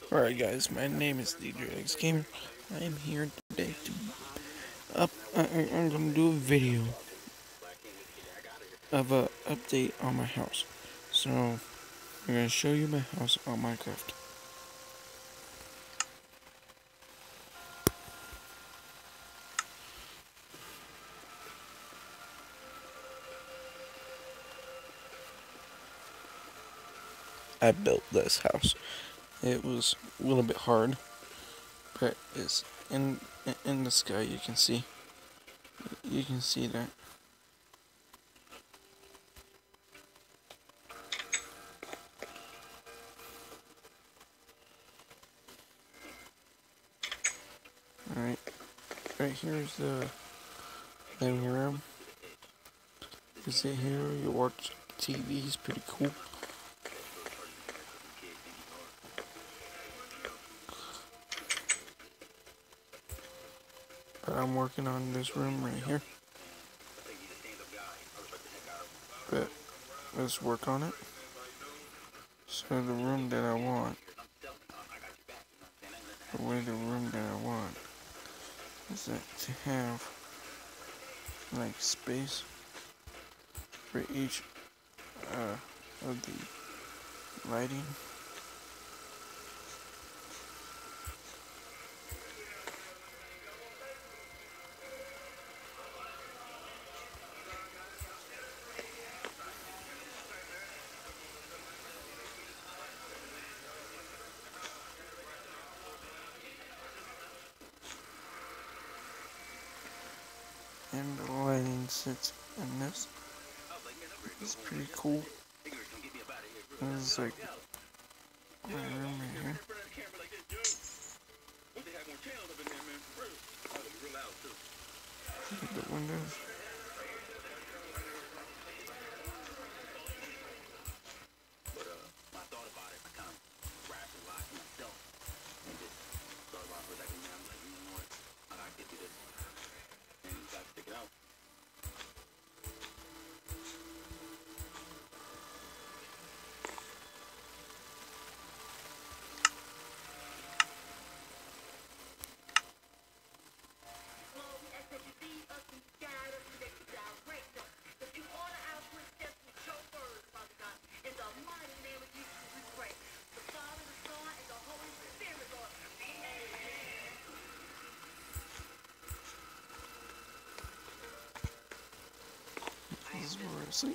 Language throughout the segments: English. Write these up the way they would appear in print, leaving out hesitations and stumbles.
Alright guys, my name is DJ X Gamer. I am here today to I'm gonna do a video of a update on my house. So I'm gonna show you my house on Minecraft. I built this house. It was a little bit hard, but it's in the sky. You can see that. Alright, right here is the living room. You can sit here, you watch TV, it's pretty cool. But I'm working on this room right here. But let's work on it. So the room that I want, is that to have like space for each of the lighting. And the lighting sits in this. It's pretty cool. This is like my room right here. Look at the windows. This is where I sleep.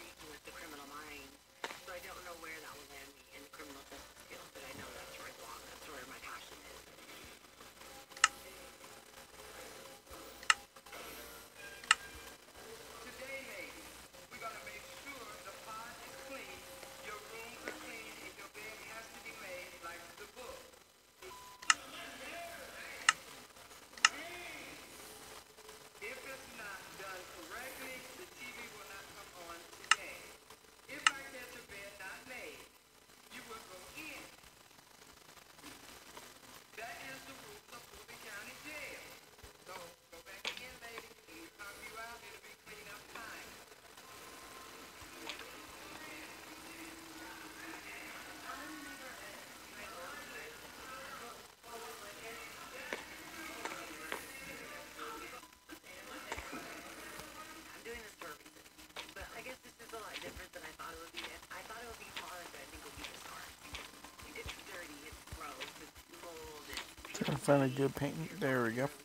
Trying to find a good paint. There we go.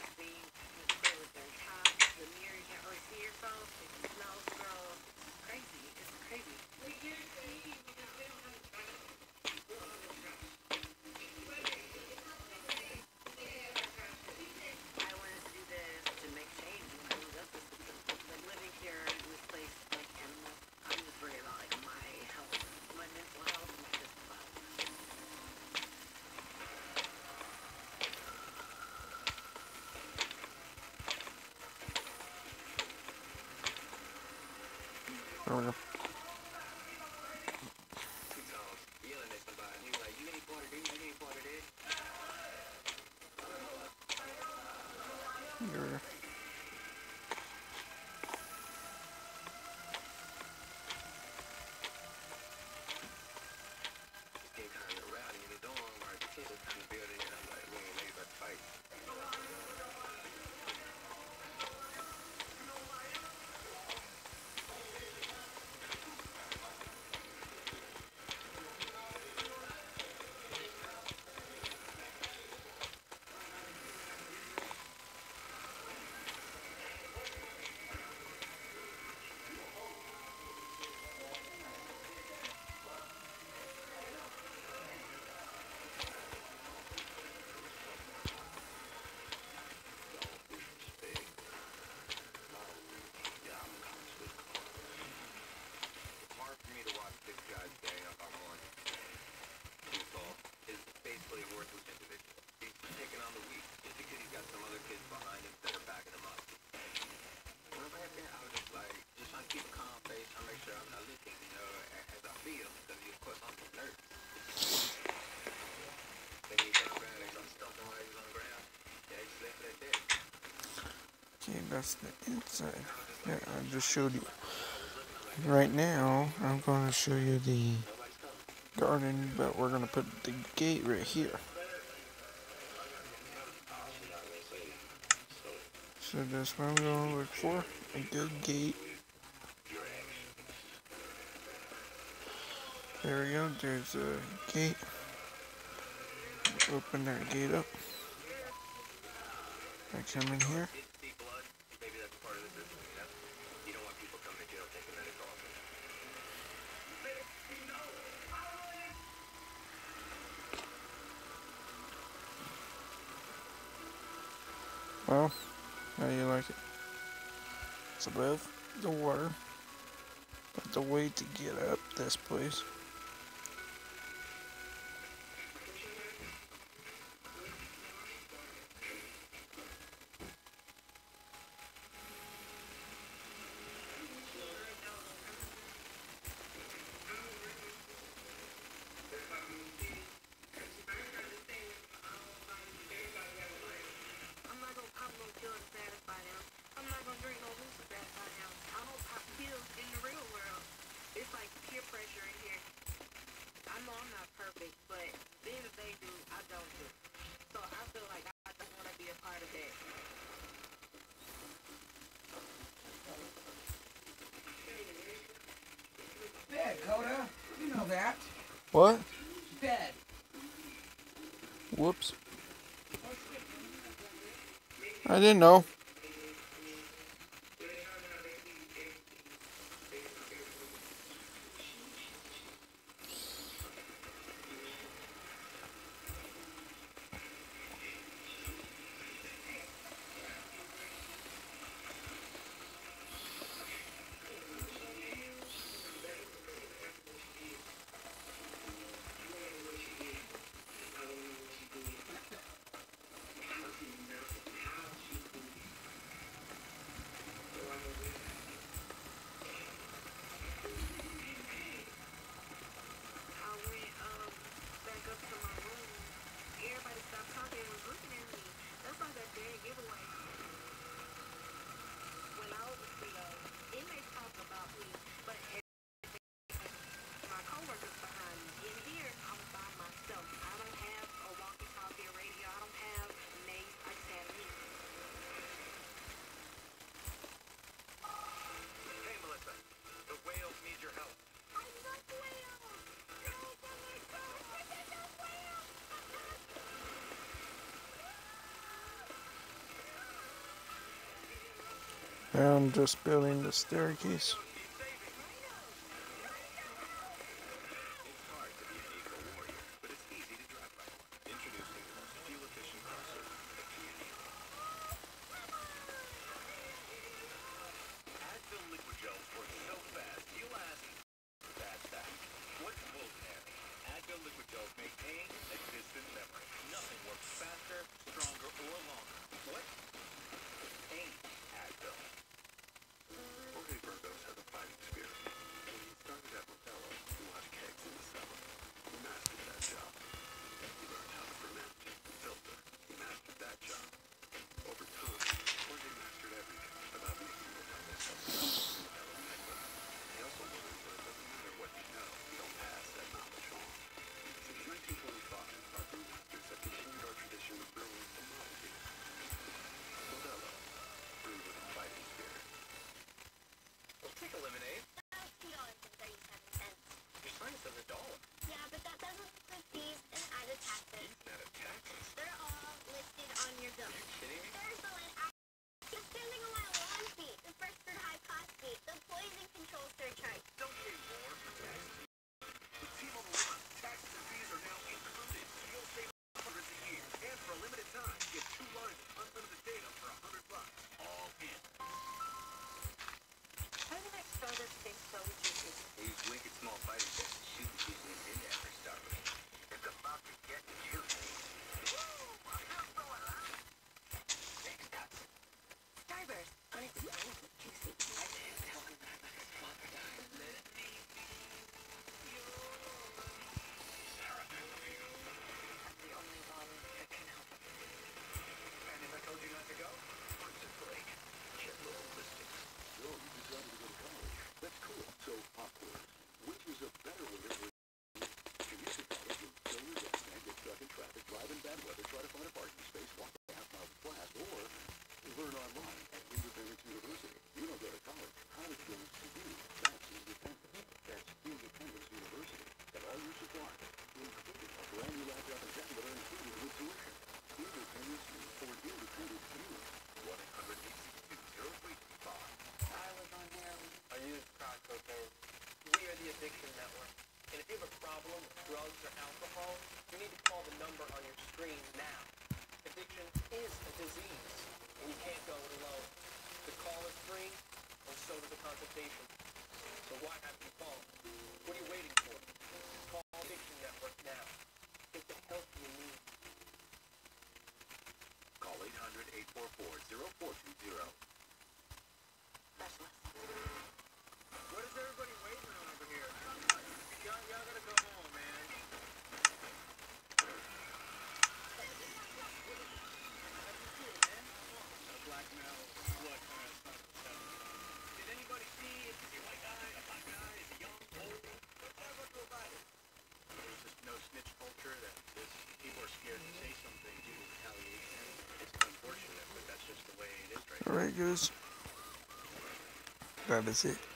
There we go. There we go. Okay, that's the inside that I just showed you. Right now, I'm going to show you the garden, but we're going to put the gate right here. So that's what I'm going to look for, a good gate. There we go, there's a gate. Open that gate up. I come in here. Well, how do you like it? It's above the water, but the way to get up this place. Bed, Coda. You know that. What? Bed. Whoops. I didn't know. Now I'm just building the staircase. number on your screen now. Addiction is a disease, and you can't go it alone. The call is free, and so is the consultation. So why haven't you called? What are you waiting for? Call Addiction Network now. Get the help you need. Call 800-844-0420. What is everybody waiting on over here? Y'all gotta go home, man. Blackmail, blood kind of stuff. Did anybody see if it's a white guy, a black guy, is he young, old? Whatever go about it. There's just no snitch culture that people are scared to say something due to retaliation. It's unfortunate, but that's just the way it is right now. Alright, guys. That is it.